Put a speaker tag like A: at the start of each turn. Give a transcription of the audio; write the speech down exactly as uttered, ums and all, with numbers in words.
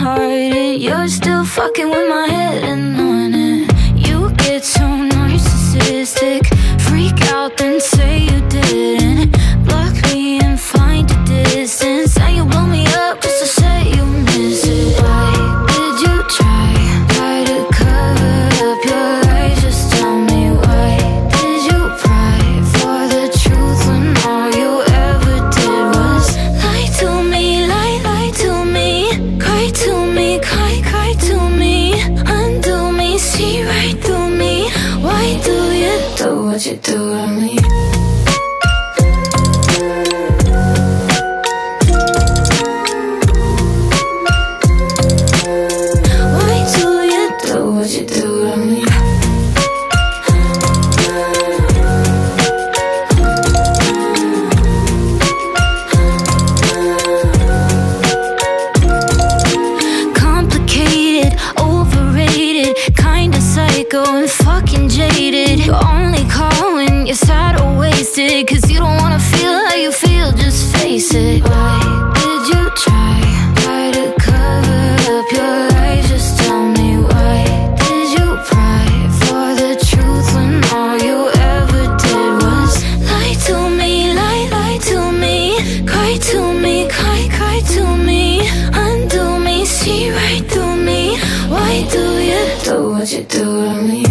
A: hearted. You're still fucking with my head and on it. You get so narcissistic, freak out then say you didn't. Block me and find a distance, and you blow me up just to say you miss it. Why did you try, try to cover up your lies? Just tell me, why did you pry for the truth when all you ever did was lie to me, lie, lie to me, cry to me, cry, cry to me, undo me, see right through me. Why do you do what you do to me? Going fucking jaded. You only call when you're sad or wasted, cause you don't wanna feel how you feel, just face it. Why did you try, try to cover up your lies? Just tell me, why did you pry for the truth when all you ever did was lie to me, lie, lie to me, cry to me, cry, cry to me, undo me, see right through me. Why do you do what you do to me?